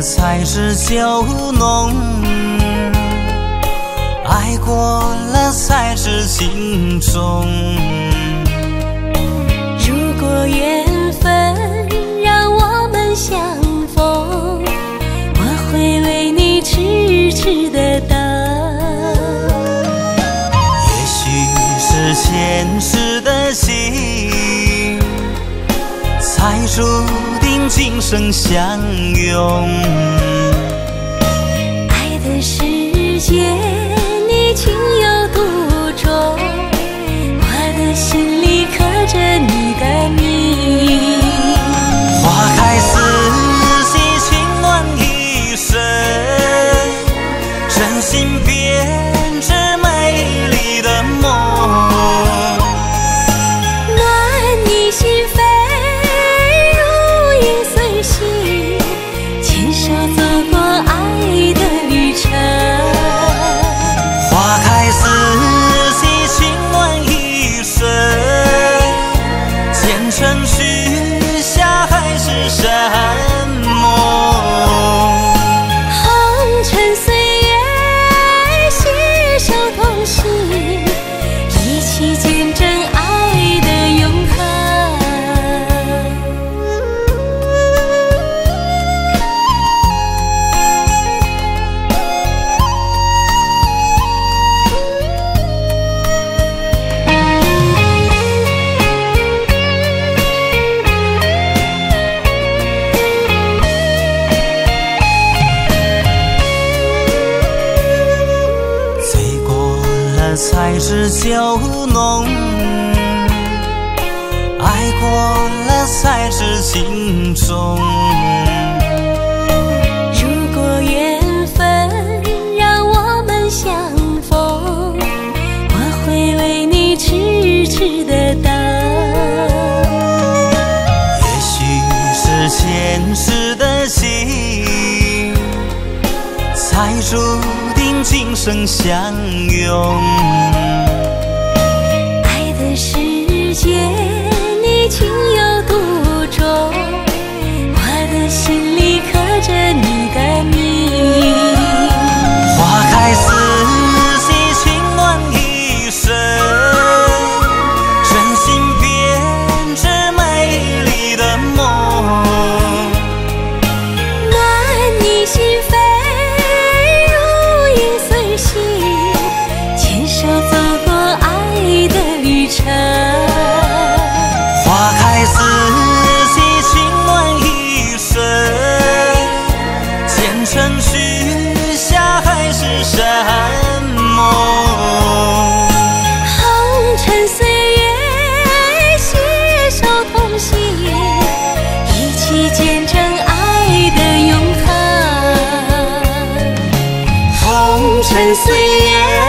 才知酒浓，爱过了才知情重。 如果缘分让我们相逢，我会为你痴痴地等。 也许是前世的情，才注定今生相拥。 爱的世界你情有独钟，我的心里刻着你的名。 花开四季，情暖一生，真心编织美丽的梦。 暖你心扉，如影随形，牵手走过爱的旅程。 花开四季，情暖一生，前程许下海誓山盟。 红尘岁月，携手同行，一起见证爱的永恒。 醉过了才知酒浓，爱过了才知情重。 如果缘分让我们相逢，我会为你痴痴地等。 也许是前世的情，才注定今生相拥。 爱的世界你情有独钟，我的心里刻着你的名。 花开四季，情暖一生，真心编织美丽的梦。 暖你心扉，如影随形，牵手走过爱的旅程。 花开四季，情暖一生，前程许下海誓山盟。 红尘岁月，携手同行，一起见证爱的永恒。 红尘岁月，